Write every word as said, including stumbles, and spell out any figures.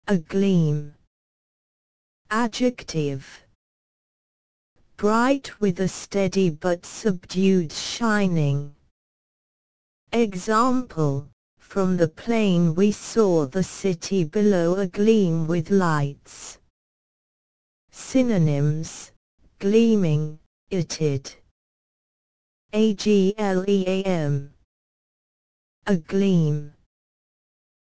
Agleam. Adjective. Bright with a steady but subdued shining. Example, from the plane we saw the city below agleam with lights. Synonyms, gleaming, itted. Agleam. Agleam.